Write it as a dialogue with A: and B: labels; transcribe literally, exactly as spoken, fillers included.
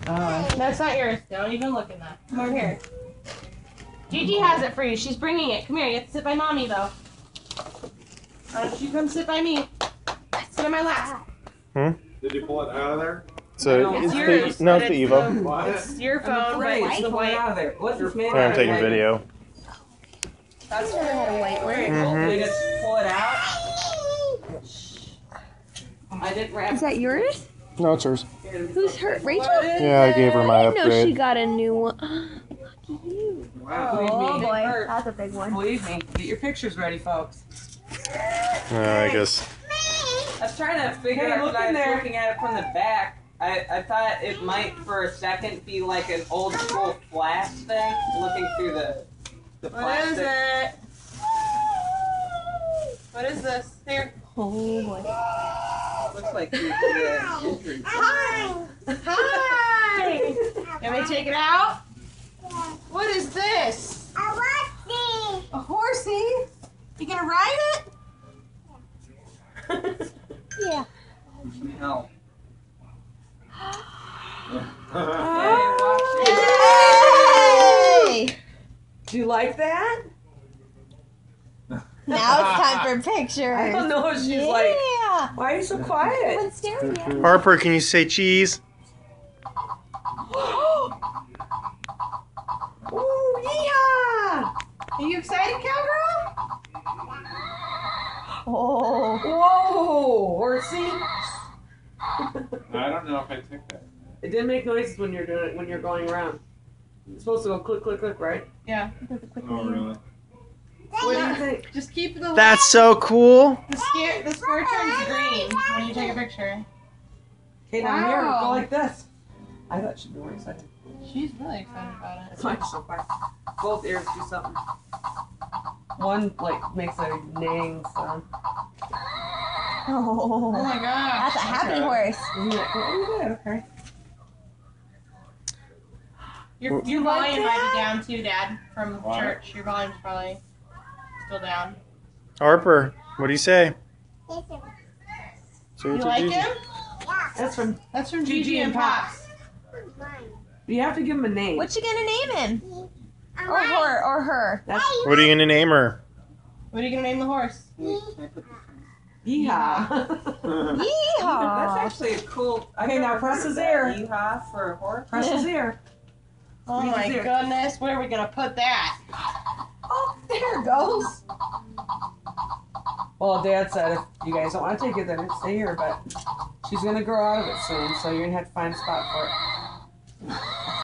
A: Uh,
B: That's not yours. Don't even look at that. Come over here. Gigi has it for you. She's bringing it. Come here. You have to sit by mommy, though. Why don't you come sit by me? Sit on my lap.
C: Hmm?
D: Did you pull it out of there?
C: So
B: It's
C: it's
B: yours.
C: the, no,
B: but
C: it's the
B: it's
C: Evo.
D: What?
B: It's your
A: I'm
B: phone, but
A: afraid
B: it's
A: to
B: the
A: pull it
B: white.
A: out of there. What's this made
C: Sorry, I'm
A: out
C: taking
A: of?
C: video.
B: That's for a white one.
C: Mhm.
A: They just pull it out. I didn't wrap.
E: Is that yours?
C: No, it's hers.
E: Who's her? Rachel?
C: Yeah, I gave her my
E: I didn't know she
C: upgrade.
E: got a new one. Lucky you.
A: Wow. Believe
E: Oh
A: me.
E: boy, that's a big one.
A: Believe me. Get your pictures ready, folks.
C: Uh, I guess.
F: I was trying to figure
A: Hey,
F: out
A: look
F: because I
A: in
F: was
A: there.
F: looking at it from the back. I, I thought it might for a second be like an old school flash thing, looking through the the
B: What is
F: plastic.
B: it? What is this? Here.
E: Oh boy.
F: Looks like the uh, entrance.
B: Hi! Hi! Can we take it out? What is this?
G: A horsey.
B: A horsey? You gonna ride it?
E: Yeah.
F: No.
E: Yay!
A: Do you like that?
E: Now it's time for pictures.
A: I don't know. She's
E: yeah.
A: like, why are you so quiet?
E: Everyone's staring at me.
C: Harper, can you say cheese?
A: Ooh, yeah!
B: Are you excited, cowgirl?
E: Oh.
A: Whoa, horsey!
D: I don't know if I took that.
A: It didn't make noises when you're doing it when you're going around. It's supposed to go click, click, click, right?
B: Yeah.
D: Oh, really?
A: What do you think?
B: Just keep the
C: That's so cool.
B: the square the square turns green when you take a picture.
A: Okay, now here,
B: Wow.
A: go like this. I thought she'd be more excited.
B: She's really excited about it.
A: That's why she's so quiet. Both ears do something. One like makes a neighing sound.
B: Oh
E: Oh.
B: my gosh.
E: That's a happy horse.
A: Isn't that cool? Oh, good. Okay.
B: Your, your
A: like
B: volume might
A: that?
B: be down too, Dad, from
D: What?
B: church. Your volume's probably still down.
C: Harper, what do you say? Say
B: You
C: it to
B: like
C: Gigi.
B: him?
A: That's from.
B: That's from
A: Gigi
B: Gigi and
A: and
B: Pops.
A: You have to give him a name.
E: What you gonna name him? Or her? Or her?
A: That's
C: What are you gonna name her?
B: What are you gonna name the horse?
A: yeehaw.
F: That's
E: Yeehaw!
F: actually a cool. I've
A: Okay, now
F: never
A: press
F: heard
A: his
F: of that.
A: ear.
F: Yeehaw for a horse.
A: Press his ear.
B: Oh
A: Squeeze
B: my
A: his ear.
B: goodness, where are we gonna put that?
A: Oh, there it goes. Well, Dad said if you guys don't want to take it, then stay here. But she's gonna grow out of it soon, so you're gonna have to find a spot for it.